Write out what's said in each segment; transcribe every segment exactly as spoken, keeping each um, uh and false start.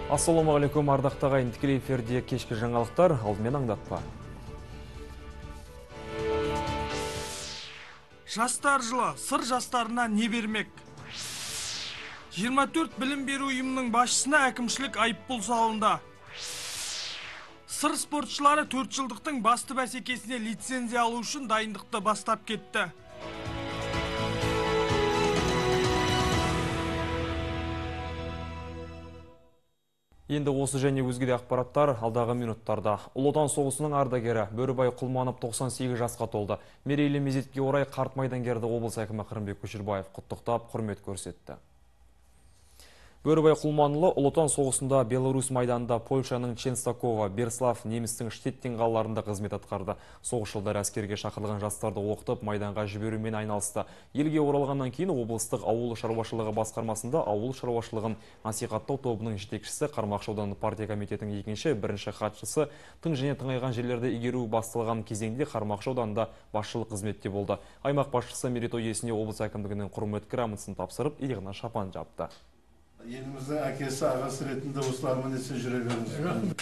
Ассалаумағалейкум, ардақты ағайын, тікелей эфирде кешкі жаңалықтар, алдымен аңдатпа. Жастар жылы сыр жастарына не бермек? жиырма төрт білім беру ұйымының басшысына әкімшілік айыппұл салынды. Сыр спортшылары төрт жылдықтың басты бәсекесіне лицензия алу үшін дайындықты бастап кетті. Енді осы және өзге де ақпараттар алдағы минуттарда. Ұлы Отан соғысының ардагері Бөрібай Құлманов тоқсан сегіз жасқа толды. Мерейлі мезетке орай қарт майдангерді облыс әкімі Қырымбек Көшербаев құттықтап, құрмет көрсетті. Бөрібай Құлманұлы Ұлы Отан соғысында Беларусь майданында Польшаның Ченстакова, Берслав, немістің Штеттин қалаларында қызмет атқарды. Соғыс жылдары әскерге шақырылған жастарды оқытып, майданға жіберумен айналысты. Елге оралғаннан кейін облыстық ауыл шаруашылығы басқармасында ауыл шаруашылығын насихаттау тобының жетекшісі, Қармақшы ауданы партия комитетінің екінші, бірінші хатшысы, тың және тыңайған жерлерді игеру басталған кезеңде Қармақшы ауданында басшылық қызметте болды. Аймақ басшысы мерейтой иесіне облыс әкімдігінің құрмет грамотасын тапсырып, иығына шапан жапты. Еліміздің әкесі, ағасы ретінде осылармен есе жүре беріңіз.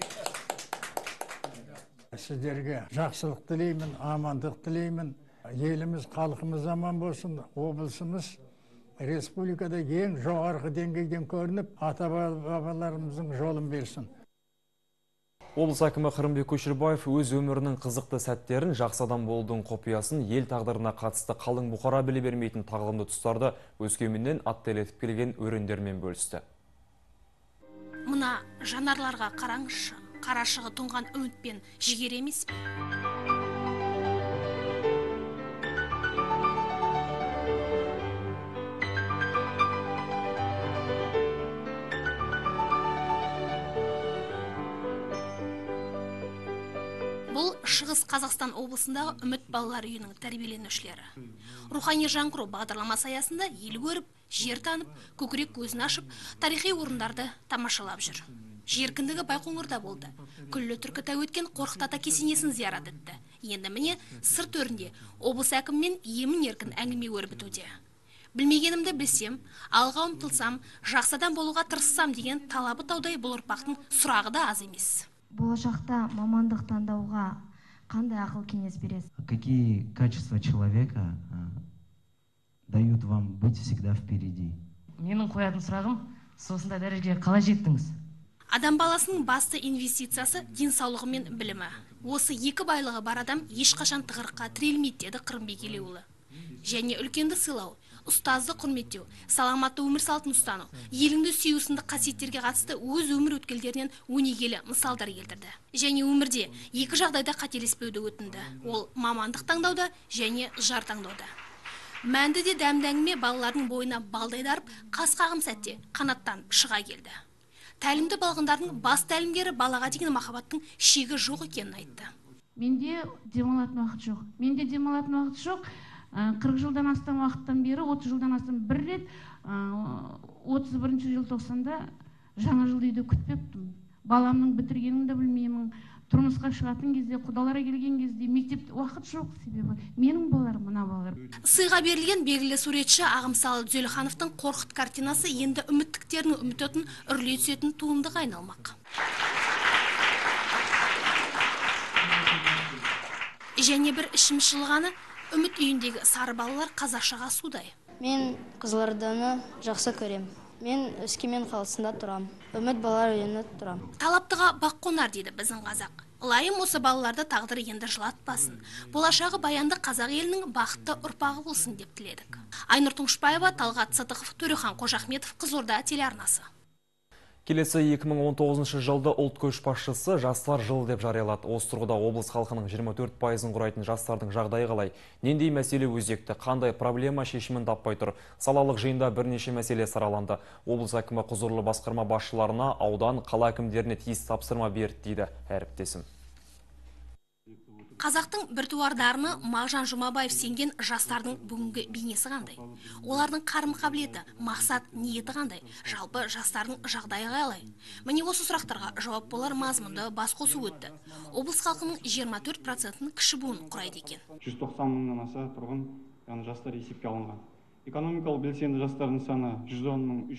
Сіздерге жақсылық тілеймін, амандық тілеймін. Еліміз, халқымыз аман болсын, облысымыз республикада ең жоғарғы деңгейден көрініп, ата-бабаларымыздың жолын берсін. Облыс әкімі Қырымбек Көшербаев өз өмірінің қызықты сәттерін, жақсы адам болудың құпиясын, ел тағдырына қатысты қалың бұқара біле бермейтін тағылымды тұстарды Өскеменнен аттелетіп келген өрендермен бөлісті. Мына жанарларға қараңызшы, қарашығы тұнған үмітпен жігер емес пе? Бұл Шығыс Қазақстан облысындағы Үміт балалар үйінің тәрбиеленушілері. Рухани жаңғыру бағдарламасы аясында ел көріп, жер танып, көкірек көзін ашып, тарихи орындарды тамашалап жүр. Жеркіндігі Байқоңырда болды. Күллі түркі тәу еткен Қорқыт ата кесенесін зиярат етті. Енді міне сыр төрінде облыс әкіммен емін еркін әңгіме өрбітуде. Білмегенімді білсем, алға ұмтылсам, жақсы адам болуға тырыссам деген талабы таудай бұл ұрпақтың сұрағы да аз емес. Болашақта мамандық таңдауға қандай ақыл кеңес бересіз? Какие качества человека дают вам быть всегда впереди? Менің қоятын сұрағым, сосында дәрежеге қалай жеттіңіз? Адам баласының басты инвестициясы денсаулығы мен білімі. Осы екі байлығы бар адам ешқашан тығырыққа тірелмейді деді Қырымбек Елеуұлы. Және үлкенді сыйлау, ұстазды құрметтеу, саламатты өмір салтын ұстану, еліңді сүю сынды қасиеттерге қатысты өз өмір өткелдерінен өнегелі мысалдар келтірді. Және өмірде екі жағдайда қателеспеуді өтінді. Ол мамандық таңдауда және жар таңдауда. Мәнді де дәмді әңгіме балалардың бойына балдай дарып, қас қағым сәтте қанаттан шыға келді. Тәлімді балғындардың бас тәлімгері балаға деген махаббаттың шегі жоқ екенін айтты. Менде демалатын уақыт жоқ. Менде демалатын уақыт жоқ. қырық жылдан астам уақыттан бері, отыз жылдан астам бір рет отыз бірінші желтоқсанда жаңа жыл үйде күтпептім. Баламның бітіргенін де білмеймін. Тұрмысқа шығатын кезде, құдаларға келген кезде мектепте уақыт жоқ себебі. Менің балаларым, мына балалар. Сыйға берілген белгілі суретші Ағымсалы Дүзелхановтың Қорқыт картинасы енді үміттіктерінің үмітетін үрлей түсетін туындыға айналмақ. Және бір ішім шылғаны Үміт үйіндегі сары балалар қазақшаға судай. Мен Қызылорданы жақсы көрем. Мен Өскемен қаласында тұрам. Үміт балалар үйінде тұрам. Талаптыға бақ қонар дейді біздің қазақ. Лайым осы балаларды тағдыры енді жылатпасын. Болашағы баянды қазақ елінің бақытты ұрпағы болсын деп тіледік. Айнұр Тұңшбаева, Талғат Сатықов, Төрехан Қожахметов, Қызылорда телеарнасы. Келесі екі мың он тоғызыншы жылды ұлт көшбасшысы жастар жылы деп жариялады. Осы тұрғыда облыс халқының жиырма төрт пайызын құрайтын жастардың жағдайы қалай? Нендей мәселе өзекті? Қандай проблема шешімін таппай тұр? Салалық жиында бірнеше мәселе сараланды. Облыс әкімі құзырлы басқарма басшыларына, аудан, қала әкімдеріне тиісті тапсырма берді дейді әріптесім. Қазақтың біртуар дарыны Мағжан Жұмабаев сенген жастардың бүгінгі бейнесі қандай? Олардың қарым қабілеті, мақсат, ниеті қандай? Жалпы жастардың жағдайы қалай? Міне осы сұрақтарға жауап болар мазмұнды бас қосу өтті. Облыс халқының жиырма төрт процентін кіші буын құрайды екен. жүз тоқсан мыңнан аса тұрғын, яғни жастар есепке алынған. Экономикалық белсенді жастардың саны жүз он мың үш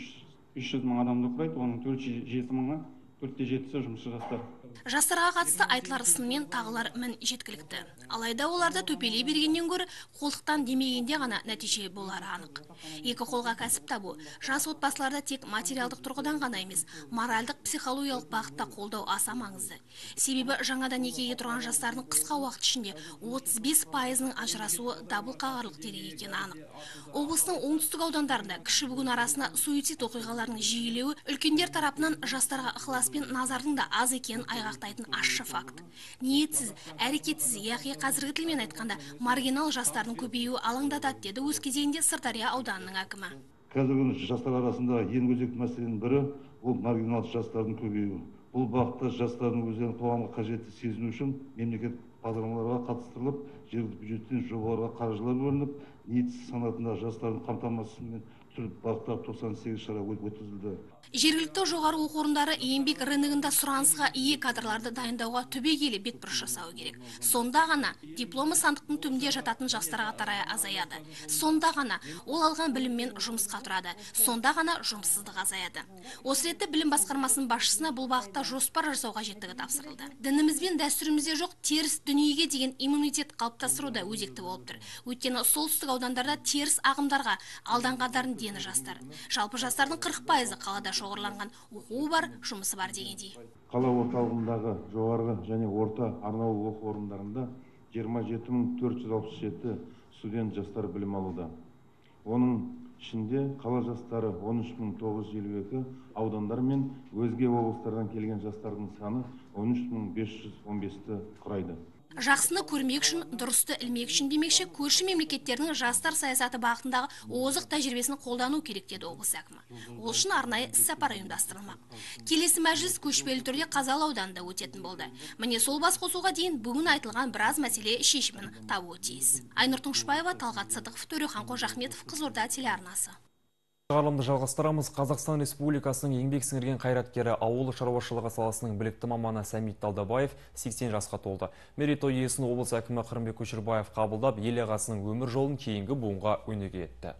үш жүз мың адамды құрайды, оның төрт жүз жеті мыңы төртте жетісі жұмысшы жастар. Жастарға қатысты айтылар сын тағылар мін жеткілікті. Алайда оларды төпелей бергеннен гөрі қолдықтан демегенде ғана нәтиже болары анық. Екі қолға кәсіп табу жас отбасыларда тек материалдық тұрғыдан ғана емес, моральдық психологиялық бағытта қолдау аса маңызды. Себебі жаңадан некеге тұрған жастардың қысқа уақыт ішінде отыз бес пайызының ажырасуы дабыл қағарлық дерек екені анық. Облыстың оңтүстік аудандарында кіші бүгін арасына суицид оқиғаларының жиілеуі үлкендер тарапынан жастарға ықылас пен назардың да аз екенін айғақтайтын ащы факт. Ниетсіз, әрекетсіз, яғни қазіргі тілмен айтқанда маргинал жастардың көбеюі алаңдатады, деді өз кезегінде Сырдария ауданының әкімі. Қазіргі жастар арасында ең өзекті мәселенің бірі ол маргинал жастардың көбеюі. Бұл бағытта жастардың өздерін қоғамға қажетті сезіну үшін мемлекет бағдарламаларға қатыстырылып, жергілікті бюджеттен жобаларға қаржылар бөлініп, ниетсіз санатында жастардың қамтамасымен түрлі бағытта тоқсан сегіз шара өткізілді. Жергілікті жоғары оқу орындары еңбек рыногында сұранысқа ие кадрларды дайындауға түбегейлі бетбұрыс жасауы керек. Сонда ғана дипломы сандықтың түбінде жататын жастарға тарай азаяды. Сонда ғана ол алған біліммен жұмысқа тұрады. Сонда ғана жұмыссыздық азаяды. Осы ретте білім басқармасының басшысына бұл бағытта жоспар жасау қажеттігі тапсырылды. Дініміз бен дәстүрімізде жоқ теріс дүниеге деген иммунитет қалыптастыру да өзекті болып тұр. Өйткені солтүстік аудандарда теріс ағымдарға алданғандардың дені жастар. Жалпы жастардың қырық пайызы қалада шоғырланған, оқуы бар, жұмысы бар дегендей. Қала орталығындағы жоғарғы және орта арнаулы оқу орындарында жиырма жеті мың төрт жүз алпыс жеті студент жастар білім алуда. Оның ішінде қала жастары он үш мың тоғыз жүз елу екі, аудандар мен өзге облыстардан келген жастардың саны он үш мың бес жүз он бесті құрайды. Жақсыны көрмек үшін, дұрысты ілмек үшін демекші, көрші мемлекеттердің жастар саясаты бағытындағы озық тәжірибесін қолдану керек, деді облыс әкімі. Ол үшін арнайы іс-сапар ұйымдастырылмақ. Келесі мәжіліс көшпелі түрде Қазалы ауданында өтетін болды. Міне сол бас қосуға дейін бүгін айтылған біраз мәселе шешімін табуы тиіс. Айнұр Тұңшыбаева, Талғат Сыдықов, Төрехан Қожахметов, Қызылорда телеарнасы. Ғалымды жалғастырамыз. Қазақстан Республикасының еңбек сіңірген қайраткері, ауыл шаруашылығы саласының білікті маманы Сәмит Талдабаев сексен жасқа толды. Мерейтой иесін облыс әкімі Қырымбек Көшербаев қабылдап, ел ағасының өмір жолын кейінгі буынға өнеге етті.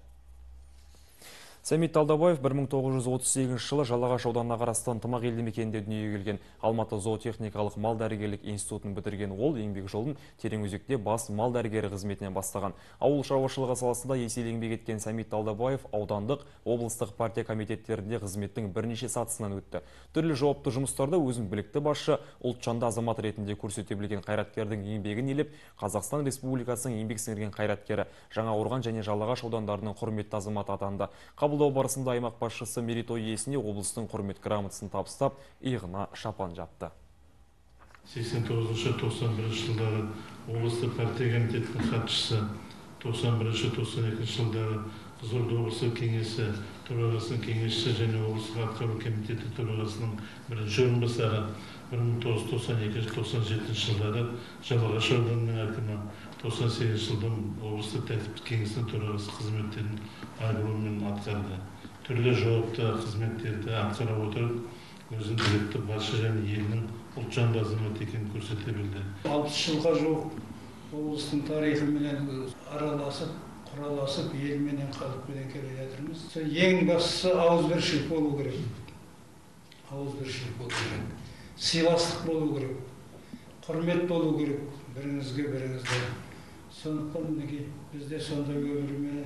Сәмит Талдабаев бір мың тоғыз жүз отыз сегізінші жылы Жалағаш ауданына қарасты Ынтымақ елді мекенінде дүниеге келген. Алматы зоотехникалық мал дәрігерлік институтын бітірген ол еңбек жолын Тереңөзекте бас мал дәрігері қызметінен бастаған. Ауыл шаруашылығы саласында еселі еңбек еткен Сәмит Талдабаев аудандық, облыстық партия комитеттерінде қызметтің бірнеше сатысынан өтті. Түрлі жауапты жұмыстарда өзін білікті басшы, ұлтжанды азамат ретінде көрсете білген қайраткердің еңбегін елеп, Қазақстан Республикасының еңбек сіңірген қайраткері, Жаңақорған және Жалағаш аудандарының құрметті азаматы атанды. Қабылдау барысында аймақ басшысы мерейтой иесіне облыстың құрмет грамотасын табыстап, иығына шапан жапты. сексен тоғызыншы тоқсан бірінші жылдары облыстық партия комитетінің хатшысы, тоқсан бірінші тоқсан екінші жылдары Қызылорда облысы кеңесі төрағасының кеңесшісі және облыстық атқару комитеті төрағасының бірінші орынбасары, бір мың тоғыз жүз тоқсан екінші тоқсан жетінші жылдары Жалағаш ауданының әкімі, тоқсан сегізінші жылдан облыстық тәртіптік кеңесінің төрағасы қызметтерін абыроймен атқарды. Түрлі жауапты қызметтерді атқара отырып, өзін білікті басшы және елінің ұлтжанды азамат екенін көрсете білді. алпыс жылға жуық облыстың тарихымен араласып, құраласып, елменен халықпенен келе жатырмыз. Ең бастысы ауызбіршілік болу керек. Ауызбіршілік болу керек. Сыйластық болу керек. Құрмет болу керек. Біріңізге біріңізге. Сондықтан мінекей бізде сондай өмірменен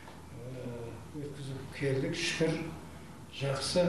өткізіп келдік. Шүкір, жақсы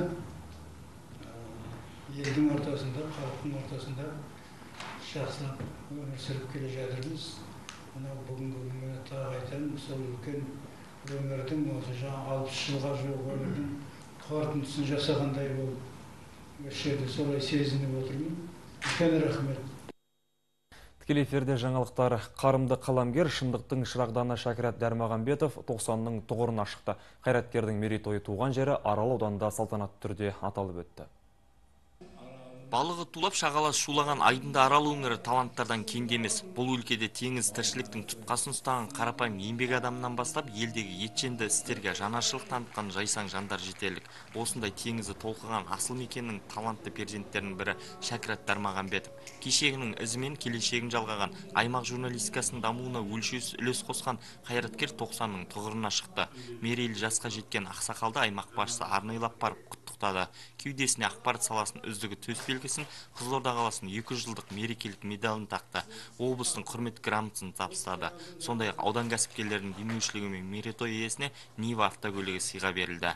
елдің ортасында, халықтың ортасында жақсылап өмір сүріп келе жатырмыз. Мына бүгінгі күні тағы айтамын, сол үлкен өмірдің осы жаңа алпыс жылға жуық өмірдің қорытындысын жасағандай болып осы жерде солай сезініп отырмын. Үлкен рахмет. Тікелей эфирде жаңалықтар. Қарымды қаламгер шындықтың шырағданы Шәкірат Дәрмағанбетов тоқсанның тұғырына шықты. Қайраткердің мерейтойы туған жері Арал ауданында салтанатты түрде аталып өтті. Балығы тулап шағалас шулаған айдында Арал өңірі таланттардан кенде емес. Бұл өлкеде теңіз тіршіліктің тұтқасын ұстаған қарапайым еңбек адамынан бастап елдегі етженді істерге жанашырлық танытқан жайсаң жандар жетерлік. Осындай теңізі толқыған асыл мекеннің талантты перзенттерінің бірі Шәкірат Дармағанбетов. Кешегінің ізімен келешегін жалғаған, аймақ журналистикасының дамуына өлшеусіз үлес қосқан қайраткер тоқсанның тұғырына шықты. Мерейлі жасқа жеткен ақсақалды аймақ басшысы арнайлап барып құттықтады. Кеудесіне ақпарат саласының үздігі төсбелгісін, Қызылорда қаласының екі жүз жылдық мерекелік медалін тақты. Облыстың құрмет грамотасын табыстады. Сондай-ақ аудан кәсіпкерлерінің демеушілігі мен мерейтой иесіне Нива автокөлігі сыйға берілді.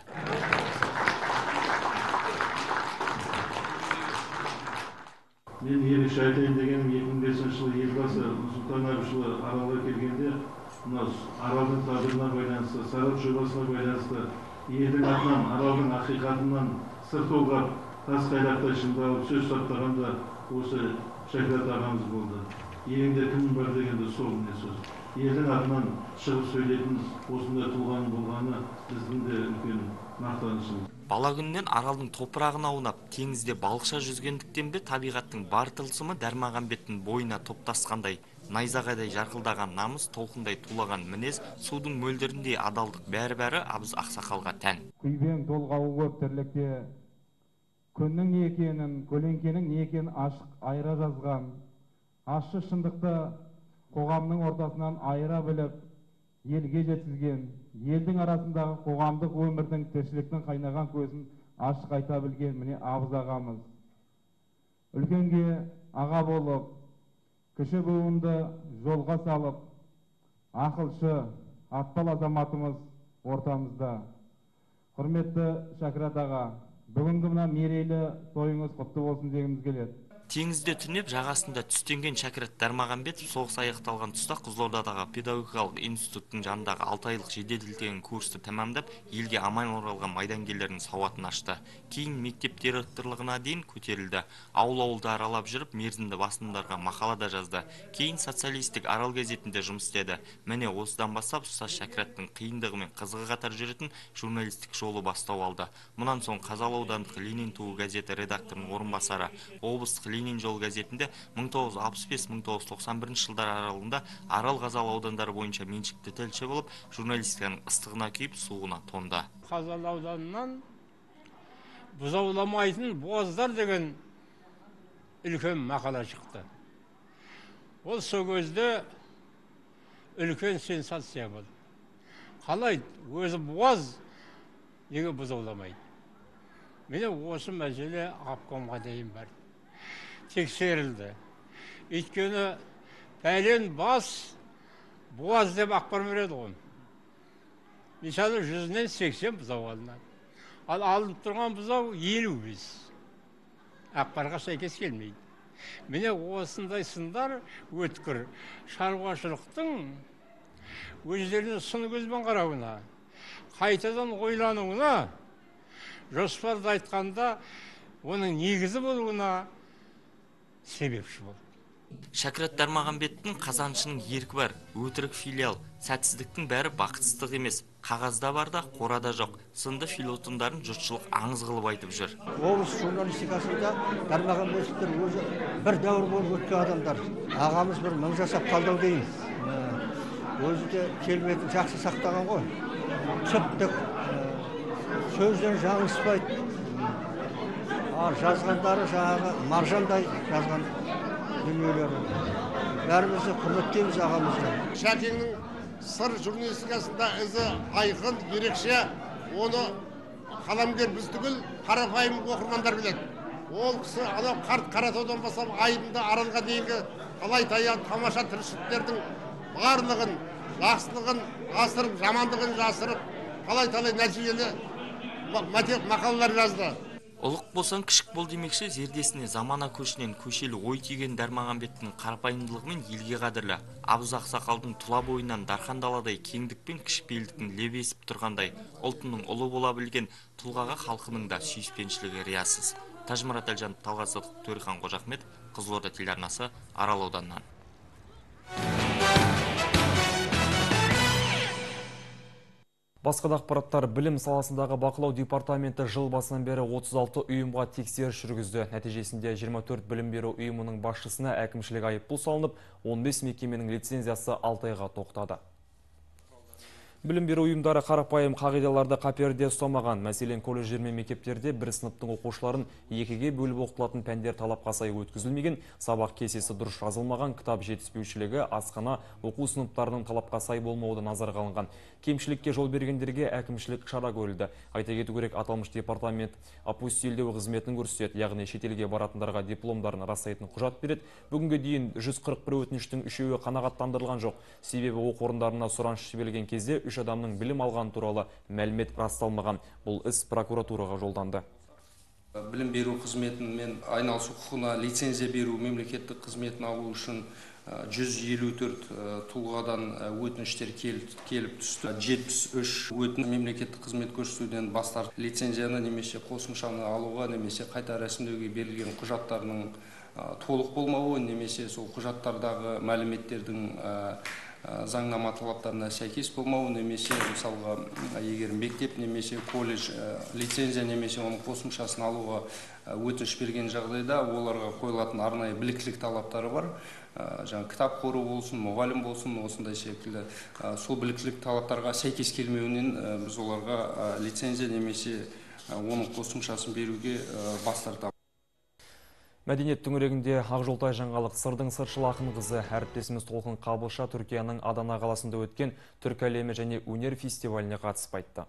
Мен ерекше айтайын дегенім екі мың бесінші жылы елбасы Нұрсұлтан Әбішұлы Аралға келгенде, мына Аралдың тағдырына байланысты, Сарап жобасына байланысты, елдің атынан, Аралдың ақиқатынан сыр толғап, тас қайрақтай шыңдалып сөз саптағанда осы Шәкірат ағамыз болды. Еліңде кім бар дегенде сол не сөз. Елдің атынан шығып сөйлейтін осындай тұлғаның болғаны біздің де үлкен мақтанышымыз. Бала күннен Аралдың топырағын аунап, теңізде балықша жүзгендіктен бе табиғаттың бар тылсымы Дармағанбеттің бойына топтасқандай. Найзағайдай жарқылдаған намыс, толқындай тулаған мінез, судың мөлдіріндей адалдық бәрі-бәрі Абыз ақсақалға тән. Күйбең толғауы көп тірлікте күннің не екенін, көлеңкенің не екенін ашық айыра жазған, ащы шындықты қоғамның ортасынан айыра біліп, елге жеткізген, елдің арасындағы қоғамдық өмірдің тіршіліктің қайнаған көзін ашық айта білген міне Абыз ағамыз. Үлкенге аға болып, кіші буынды жолға салып, ақылшы, атпал азаматымыз ортамызда. Құрметті Шәкірат аға, бүгінгі мына мерейлі тойыңыз құтты болсын дегіміз келеді. Теңізде түнеп жағасында түстенген Шәкірат Дармағанбетов соғыс аяқталған тұста Қызылордадағы педагогикалық институттың жанындағы алты айлық жеделдетілген курсты тәмамдап, елге аман оралған майдангерлердің сауатын ашты. Кейін мектеп директорлығына дейін көтерілді. Ауыл-ауылды аралап жүріп, мерзімді басылымдарға мақала да жазды. Кейін социалистік Арал газетінде жұмыс істеді. Міне осыдан бастап ұстаз Шәкіраттың қиындығы мен қызығы қатар жүретін журналистік жолы бастау алды. Мұнан соң Қазалы аудандық Ленин туы газеті редакторының орынбасары, облыстық Ленин жол газетінде мың тоғыз жүз алпыс бес мың тоғыз жүз тоқсан бірінші жылдар аралығында Арал Қазалы аудандары бойынша меншікті тілші болып, журналистиканың ыстығына күйіп, суығына тоңды. Қазалы ауданынан бұзауламайтын боздар деген үлкен мақала шықты. Ол сол кезде үлкен сенсация болды. Қалай өзі боз неге бұзауламайды? Міне осы мәселе обкомға дейін барды. Тексерілді. Өйткені пәлен бас боз деп ақпар береді ғой. Мысалы жүзінен сексен бұзау алынады. Ал алынып тұрған бұзау елу бес. Ақпарға сәйкес келмейді. Міне осындай сындар өткір шаруашылықтың өздеріне сын көзбен қарауына, қайтадан ойлануына, жоспарды айтқанда оның негізі болуына себепші болды. Шәкірат Дармағанбеттің қазаншының еркі бар, өтірік филиал, сәтсіздіктің бәрі бақытсыздық емес, қағазда бар да, қорада жоқ, сынды филотындарын жұртшылық аңыз қылып айтып жүр. Облыс журналистикасында Дармағанбеттер өзі бір дәуір болып өткен адамдар. Ағамыз бір мың жасап қалдау дейін. Өзі де келбетін жақсы сақтаған ғой. Түптік, сөзден жаңылыспайды. Жазғандары жаңағы маржандай жазған дүниелері. Бәрімізді құрметтейміз ағамызды. Шәкеңнің сыр журналистикасында ізі айқын, ерекше, оны қаламгер біз түгіл қарапайым оқырмандар біледі. Ол кісі анау қарт Қаратаудан бастап айдында Аралға дейінгі талай таян тамаша тіршіліктердің барлығын, жақсылығын асырып, жамандығын жасырып, талай-талай нәтижелі мақалалар жазды. Ұлық болсан кішік бол демекші, зердесіне замана көшінен көшелі ой түйген Дармағанбеттің қарапайымдылығымен елге қадірлі. Абыз ақсақалдың тұла бойынан дархан даладай кеңдік пен кішіпейілдіктің лебесіп тұрғандай, ұлтының ұлы бола білген тұлғаға халқының да сүйіспеншілігі риясыз. Тажмұрат Әлжан, Талғат Садық, Төрехан Қожахмет, Қызылорда телеарнасы, Арал ауданынан. Басқа да ақпараттар, білім саласындағы бақылау департаменті жыл басынан бері отыз алты ұйымға тексеріс жүргізді. Нәтижесінде жиырма төрт білім беру ұйымының басшысына әкімшілік айыппұл салынып, он бес мекеменің лицензиясы алты айға тоқтады. Білім беру ұйымдары қарапайым қағидаларды қаперде ұстамаған. Мәселен, колледждер мен мектептерде бір сыныптың оқушыларын екіге бөліп оқытылатын пәндер талапқа сай өткізілмеген, сабақ кестесі дұрыс жазылмаған, кітап жетіспеушілігі, асхана, оқу сыныптарының талапқа сай болмауы назарға алынған. Кемшілікке жол бергендерге әкімшілік шара көрілді. Айта кету керек, аталмыш департамент апостильдеу қызметін көрсетеді, яғни шетелге баратындарға дипломдарын растайтын құжат береді. Бүгінге дейін жүз қырық бір өтініштің үшеуі қанағаттандырылған жоқ. Себебі оқу орындарына сұраныс жіберілген кезде үш адамның білім алған туралы мәлімет расталмаған. Бұл іс прокуратураға жолданды. Білім беру қызметімен айналысу құқығына лицензия беру мемлекеттік қызметін алу үшін жүз елу төрт тұлғадан өтініштер келіп түсті. жетпіс үш өтініш мемлекеттік қызмет көрсетуден бас тартып, лицензияны немесе қосымшаны алуға немесе қайта рәсімдеуге берілген құжаттарының толық болмауы, немесе сол құжаттардағы мәліметтердің заңнама талаптарына сәйкес болмауы, немесе мысалға егер мектеп немесе колледж лицензия немесе оның қосымшасын алуға өтініш берген жағдайда оларға қойылатын арнайы біліктілік талаптары бар. Жаңа кітап қоры болсын, мұғалім болсын, осындай секілді сол біліктілік талаптарға сәйкес келмеуінен біз оларға лицензия немесе оның қосымшасын беруге бас тартамыз. Мәдениет төңірегінде Ақжолтай жаңалық сырдың сыршыл ақын қызы әріптесіміз Толқын Қабылша Түркияның Адана қаласында өткен түркі әлемі және өнер фестиваліне қатысып айтты.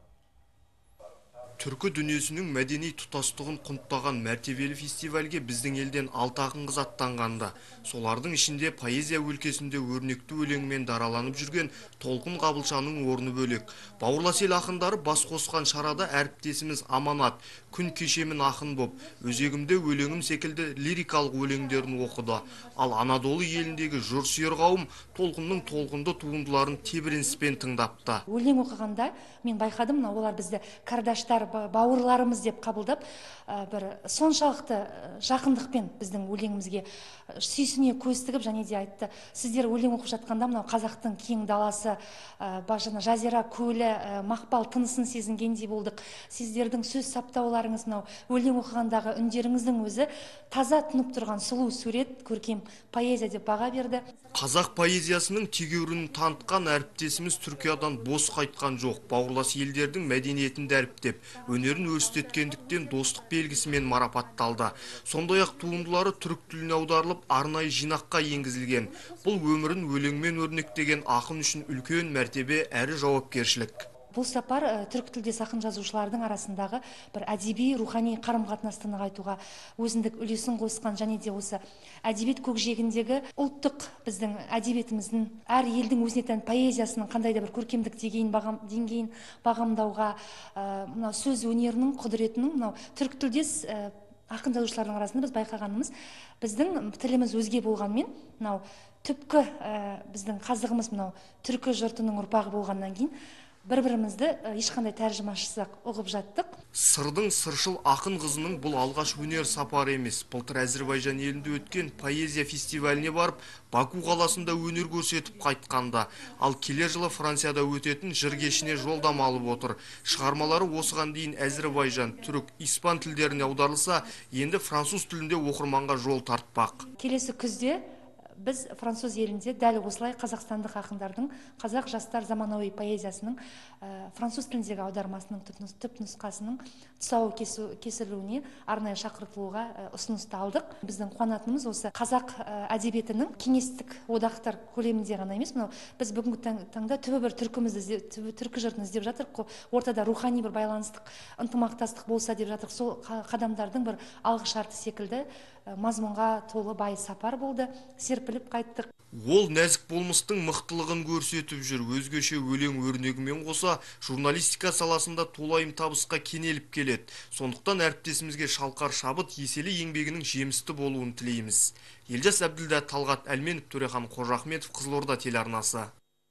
Түркі дүниесінің мәдени тұтастығын құнттаған мәртебелі фестивальге біздің елден алты ақын қыз аттанғанда, солардың ішінде поэзия өлкесінде өрнекті өлеңмен дараланып жүрген Толқын Қабылшаның орны бөлек. Бауырлас ел ақындары бас қосқан шарада әріптесіміз Аманат күн кешемін ақын боп, өзегімде өлеңім секілді лирикалық өлеңдерін оқыды. Ал Анадолы еліндегі жұрсүйер қауым Толқынның толқынды туындыларын тебіреніспен тыңдапты. Өлең оқығанда мен байқадым, олар бізді кардаштар, бауырларымыз деп қабылдап, бір соншалықты жақындықпен біздің өлеңімізге сүйсіне көз тігіп, және де айтты, сіздер өлең оқып жатқанда мынау қазақтың кең даласы, бажына жазира көлі, мақпал тынысын сезінгендей болдық. Сіздердің сөз саптауларыңыз, мынау өлең оқығандағы үндеріңіздің өзі таза тұнып тұрған сұлу сурет, көркем поэзия деп баға берді. Қазақ поэзиясының тегеурінін танытқан әріптесіміз Түркиядан бос қайтқан жоқ. Бауырлас елдердің мәдениетін дәріптеп, өнерін өрістеткендіктен достық белгісімен марапатталды. Сондай-ақ туындылары түрік тіліне аударылып, арнайы жинаққа енгізілген. Бұл өмірін өлеңмен өрнектеген ақын үшін үлкен мәртебе әрі жауапкершілік. Бұл сапар түрік тілдес ақын жазушылардың арасындағы бір әдеби, рухани қарым-қатынасты нығайтуға өзіндік үлесін қосқан, және де осы әдебиет көкжиегіндегі ұлттық біздің әдебиетіміздің әр елдің өзіне тән поэзиясының қандай да бір көркемдік деңгейін бағамдауға, мынау сөз өнерінің құдіретінің мынау түрік тілдес ақын жазушылардың арасында біз байқағанымыз, біздің тіліміз өзге болғанмен, мынау түпкі біздің қазығымыз мынау түркі жұртының ұрпағы болғаннан кейін бір-бірімізді ешқандай тәржімашысыз ұғып жаттық. Сырдың сыршыл ақын қызының бұл алғаш өнер сапары емес. Былтыр Әзірбайжан елінде өткен поэзия фестиваліне барып, Баку қаласында өнер көрсетіп қайтқанда, ал келер жылы Францияда өтетін жыр кешіне жолдама алып отыр. Шығармалары осыған дейін Әзірбайжан, түрік, испан тілдеріне аударылса, енді француз тілінде оқырманға жол тартпақ. Келесі күзде біз француз елінде дәл осылай қазақстандық ақындардың қазақ жастар заманауи поэзиясының француз тіліндегі аудармасының түп нұсқасының тұсауы кесілуіне арнайы шақыртылуға ұсынысты алдық. Біздің қуанатынымыз осы қазақ әдебиетінің кеңестік одақтар көлемінде ғана емес, мынау біз бүгінгі таңда түбі бір түркімізді, түркі жұртын іздеп жатырық, ортада рухани бір байланыстық, ынтымақтастық болса деп жатырық. Сол қадамдардың бір алғышарты секілді мазмұнға толы бай сапар болды, серпіліп қайттық. Ол нәзік болмыстың мықтылығын көрсетіп жүр. Өзгеше өлең өрнегімен қоса, журналистика саласында толайым табысқа кенеліп келеді. Сондықтан әріптесімізге шалқар шабыт еселі еңбегінің жемісті болуын тілейміз. Елжас Әбділда, Талғат Әлменов, Төрехан Қожахметов, Қызылорда телеарнасы.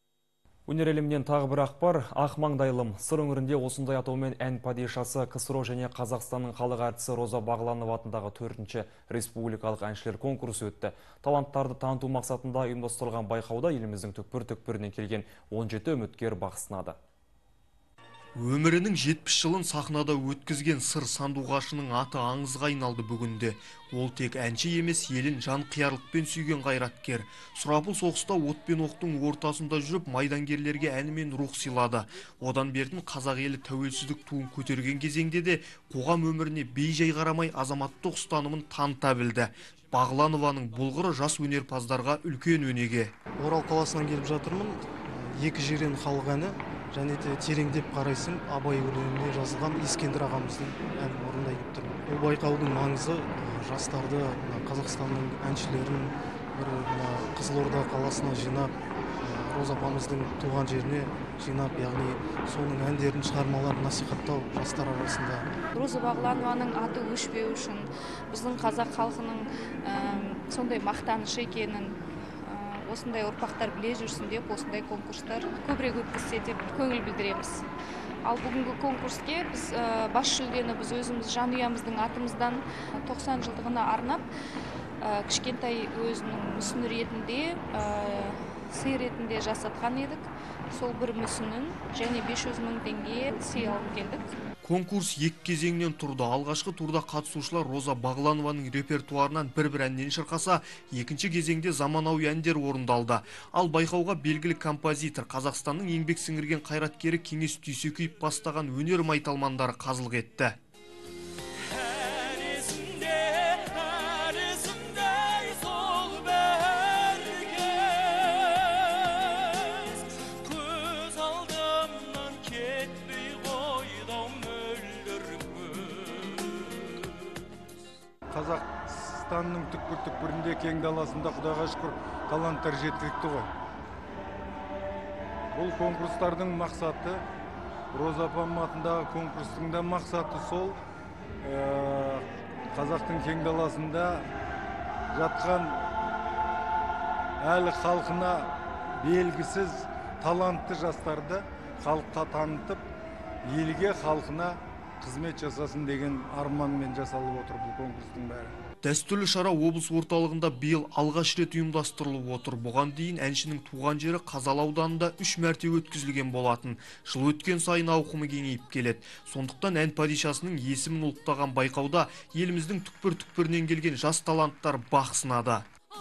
Өнер әлемінен тағы бір ақпар, Ақмаңдайлым. Сыр өңірінде осындай атаумен ән падишасы КСРО және Қазақстанның халық әртісі Роза Бағланов атындағы төртінші республикалық әншілер конкурсы өтті. Таланттарды таныту мақсатында ұйымдастырылған байқауда еліміздің түкпір-түкпірінен келген он жеті үміткер бақ сынады. Өмірінің жетпіс жылын сахнада өткізген сыр сандуғашының аты аңызға айналды бүгінде. Ол тек әнші емес, елін жан қиярлықпен сүйген қайраткер. Сұрапыл соғыста от пен оқтың ортасында жүріп, майдангерлерге әнімен рух сыйлады. Одан берден қазақ елі тәуелсіздік туын көтерген кезеңде де қоғам өміріне бей-жай қарамай азаматтық ұстанымын таныта білді. Бағланованың бұлғыры жас өнерпаздарға үлкен өнеге. Орал қаласынан келіп жатырмын. Екі жерден халық әні, және де тереңдеп қарайсың Абай өлеңіне жазылған Ескендір ағамыздың әнін орындай келіп тұрмын. Бұл байқаудың маңызы жастарды, Қазақстанның әншілерін бір Қызылорда қаласына жинап, Роза апамыздың туған жеріне жинап, яғни соның әндерін, шығармаларын насихаттау жастар арасында. Роза Бағланованың аты өшпеу үшін, біздің қазақ халқының сондай мақтанышы екенін, осындай ұрпақтар біле жүрсін деп, осындай конкурстар көбірек өткізсе деп көңіл білдіреміз. Ал бүгінгі конкурске біз бас жүлдені біз өзіміз жанұямыздың атымыздан тоқсан жылдығына арнап, кішкентай өзінің мүсін ретінде, сый ретінде жасатқан едік. Сол бір мүсінін және бес жүз мың теңге сый алып келдік. Конкурс екі кезеңнен тұрды. Алғашқы турда қатысушылар Роза Бағланованың репертуарынан бір-бір әннен шырқаса, екінші кезеңде заманауи әндер орындалды. Ал байқауға белгілі композитор, Қазақстанның еңбек сіңірген қайраткері Кеңес Түйсекеев бастаған өнер майталмандары қазылық етті. Қазақстанның түкпір-түкпірінде, кең даласында Құдайға шүкір таланттар жеткілікті ғой. Бұл конкурстардың мақсаты, Роза апам атындағы конкурстың да мақсаты сол, қазақтың кең даласында жатқан әлі халқына белгісіз талантты жастарды халыққа танытып, елге, халқына қызмет жасасын деген арманмен жасалып отыр бұл конкурстың бәрі. Дәстүрлі шара облыс орталығында биыл алғаш рет ұйымдастырылып отыр. Бұған дейін әншінің туған жері Қазалы ауданында үш мәрте өткізілген болатын. Жыл өткен сайын ауқымы кеңейіп келеді. Сондықтан ән падишасының есімін ұлықтаған байқауда еліміздің түкпір-түкпірінен келген жас таланттар бақ сынады.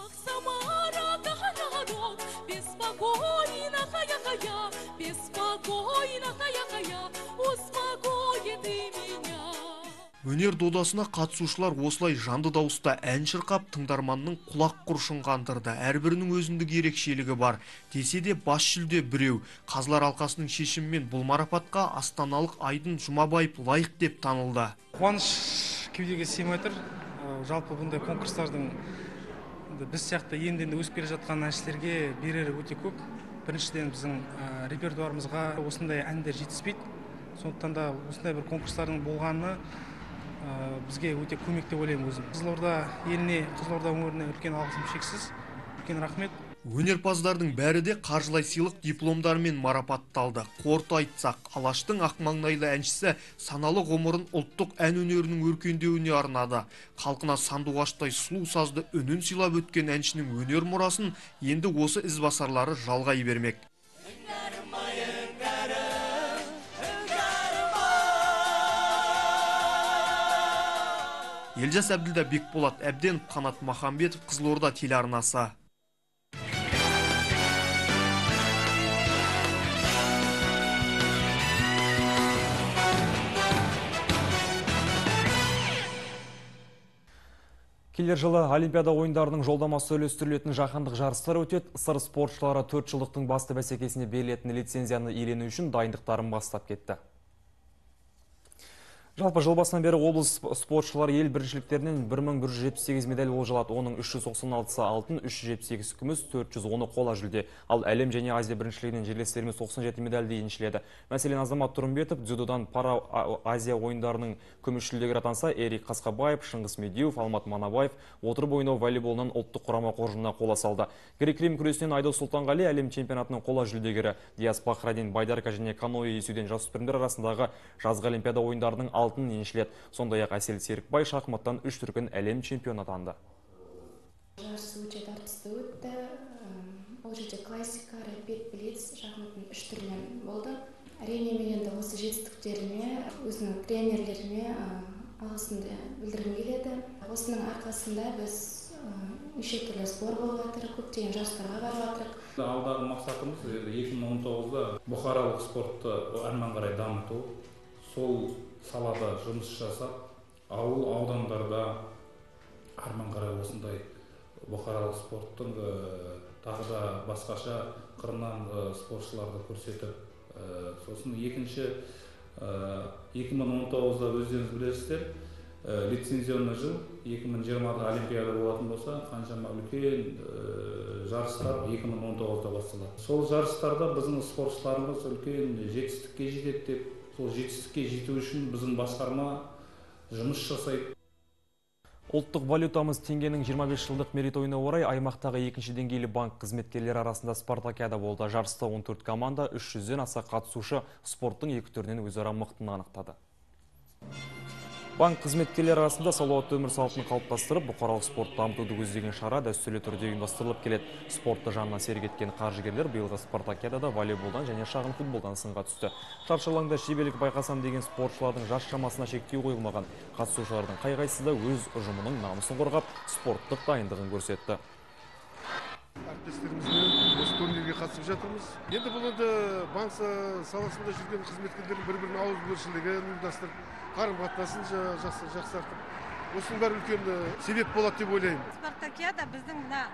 Өнер додасына қатысушылар осылай жанды дауыста ән шырқап, тыңдарманның құлақ құрышын қандырды. Әрбірінің өзіндік ерекшелігі бар. Десе де бас жүлде біреу. Қазылар алқасының шешімімен бұл марапатқа астаналық Айдын Жұмабаев лайық деп танылды. Қуаныш кеудеге сыймай тұр. Жалпы бұндай конкурстардың біз сияқты енді өсіп келе жатқан әншілерге берері өте көп. Біріншіден біздің репертуарымызға осындай әндер жетіспейді. Сондықтан да осындай бір конкурстардың болғаны бізге өте көмек деп ойлаймын өзім. Қызылорда еліне, Қызылорда өңіріне үлкен алғысым шексіз, үлкен рахмет. Өнерпаздардың бәрі де қаржылай сыйлық дипломдармен марапатталды. Қорыта айтсақ, Алаштың ақмаңдайлы әншісі саналы ғұмырын ұлттық ән өнерінің өркендеуіне арнады. Халқына сандуғаштай сұлу сазды үнін сыйлап өткен әншінің өнер мұрасын енді осы ізбасарлары жалғай бермек. Елжас Әбділда, Бекболат Әбден, Қанат Махамбетов, Қызылорда телеарнасы. Келер жылы Олимпиада ойындарының жолдамасы үлестірілетін жаһандық жарыстар өтеді. Сыр спортшылары төрт жылдықтың басты бәсекесіне берілетін лицензияны иелену үшін дайындықтарын бастап кетті. Жалпы жыл басынан бері облыс спортшылары ел біріншіліктерінен бір мың бір жүз жетпіс сегіз медаль олжалады. Оның үш жүз тоқсан алтысы алтын, үш жүз жетпіс сегізі күміс, төрт жүз оны қола жүлде. Ал әлем және Азия біріншілігінен жерлестеріміз тоқсан жеті медальді еншіледі. Мәселен, Азамат Тұрымбетов дзюдодан пара Азия ойындарының күміс жүлдегері атанса, Эрик Қасқабаев, Шыңғыс Медеуов, Алмат Манабаев отырып ойнау волейболынан ұлттық құрама қоржынына қола салды. Грек-рим күресінен Айдос Сұлтанғали әлем чемпионатының қола жүлдегері. Диас Бахрадин, Байдарка және каноэ есуден жасөспірімдер арасындағы жазғы Олимпиада ойындарының алтын еншіледі. Сондай-ақ Әсел Серікбай шахматтан үш дүркін әлем чемпионы атанды. Жарыс өте тартысты өтті. Ол жерде классика, рэпид, блиц шахматтың үш түрінен болды. әрине мен енді осы жетістіктеріме, өзінің тренерлеріме алғысымды білдіргім келеді. Осының арқасында біз неше түрлі сбор болып жатыр, көптеген жарыстарға барып жатырық. Алдағы мақсатымыз екі мың он тоғызда бұқаралық спортты әрмен қарай дамыту, сол салада жұмыс жасап, ауыл аудандарда әрмен қарай осындай бұқаралық спорттың тағы да басқаша қырынан спортшыларды көрсетіп, сосын екінші екі мың он тоғызда өздеріңіз білесіздер, лицензионный жыл екі мың жиырмада олимпиада болатын болса, қаншама үлкен жарыстар екі мың он тоғызда басталады. Сол жарыстарда біздің спортшыларымыз үлкен жетістікке жетеді деп, сол жетістікке жету үшін біздің басқарма жұмыс жасайды. Ұлттық валютамыз теңгенің жиырма бес жылдық мерейтойына орай аймақтағы екінші деңгейлі банк қызметкерлері арасында спартакиада болды. Жарыста он төрт команда, үш жүзден аса қатысушы спорттың екі түрінен өзара мықтыны анықтады. Банк қызметкерлері арасында салауатты өмір салтын қалыптастырып, бұқаралық спорт дамытуды көздеген шара дәстүрлі түрде ұйымдастырылып келеді. Спортты жанына серік еткен қаржыгерлер биылғы спартакиадада волейболдан және шағын футболдан сынға түсті. Шаршы алаңда шеберлік байқасам деген спортшылардың жас шамасына шектеу қойылмаған. Қатысушылардың қай-қайсысы да өз ұжымының намысын қорғап, спорттық дайындығын көрсетті. Әріптестерімізбен осы турнирге қатысып жатырмыз. Енді бұл енді банк саласында жүрген қызметкерлердің бір-бірінің ауызбіршілігін ұйымдастырып, қарым-қатынасын жақсартып, осының бәрі үлкен себеп болады деп ойлаймын. Спартакиада біздің мына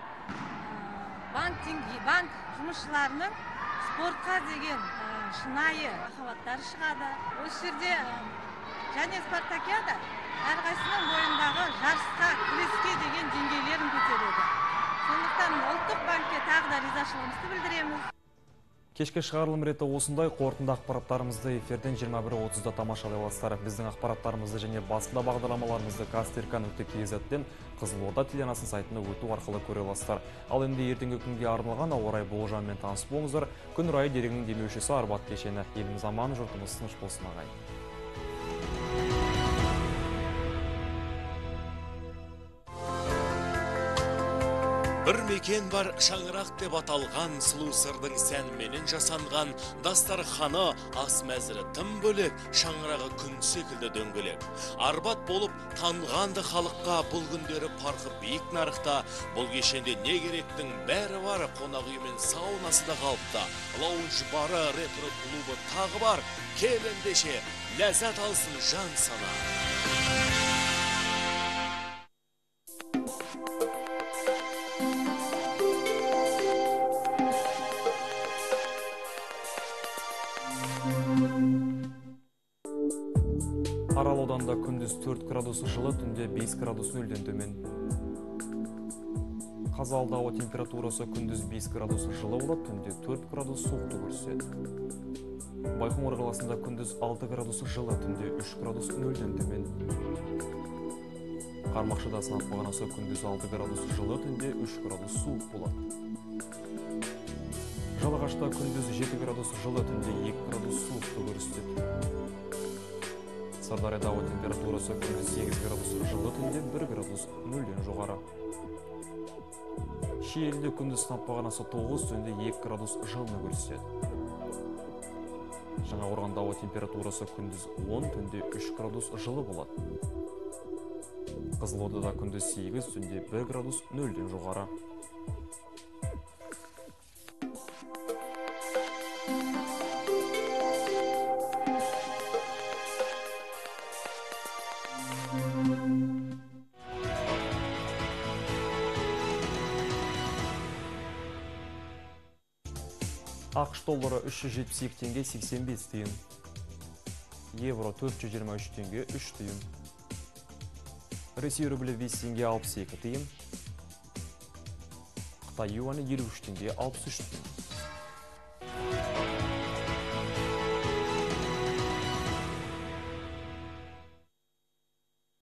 банк жұмысшыларының спортқа деген шынайы махаббаттары шығады. Осы жерде және спартакиада әрқайсының бойындағы жарысқа, күреске деген деңгейлерін көтереді. Сондықтан ұлттық банкке тағы да ризашылығымызды білдіреміз. Кешке шығарылым реті осындай. Қорытынды ақпараттарымызды эфирден жиырма бір отызда тамашалай аласыздар. Біздің ақпараттарымызды және басқа да бағдарламаларымызды қазтирка нүкте кз-ден Қызылорда телеарнасының сайтына өту арқылы көре аласыздар. Ал енді ертеңгі күнге арналған ауа райы болжамымен таныс болыңыздар. Күн райы дерегінің демеушісі Арбат кешені. Еліміз аман, жұртымыз тыныш болсын ағайын. Бір мекен бар шаңырақ деп аталған сұлу сырдың сәніменен жасанған дастарханы ас мәзірі тым бөлек, шаңырағы күн секілді дөңгелек. Арбат болып танылғанды халыққа бұл күндері парқы биік нарықта, бұл кешенде не керектің бәрі бар, қонақ үй мен саунасы да қалыпта. Лаунж бары, ретро клубы тағы бар, кел ендеше ләззат алсын жан сана. Арал ауданында күндіз төрт градус жылы, түнде бес градус нөлден төмен. Қазалыда ауа температурасы күндіз бес градус жылы болады, түнде төрт градус суықты көрсетеді. Байқоңыр қаласында күндіз алты градус жылы, түнде үш градус нөлден төмен. Қармақшыда сынап бағанасы күндіз алты градус жылы, түнде үш градус суық болады. Жалағашта күндіз жеті градус жылы, түнде екі градус суықты көрсетеді. Сырдарияда ауа температурасы күндіз сегіз градус жылы, түнде бір градус нөлден жоғары. Шиеліде күндіз сынап бағанасы тоғыз, түнде екі градус жылыны көрсетеді. Жаңақорғанда ауа температурасы күндіз он, түнде үш градус жылы болады. Қызылордада күндіз сегіз, түнде бір градус нөлден жоғары. ақш доллары үш жүз жетпіс екі теңге сексен бес тиын. Евро төрт жүз жиырма үш теңге үш тиын. Ресей рублі бес теңге алпыс екі тиын. Қытай юаны елу үш теңге алпыс үш тиын.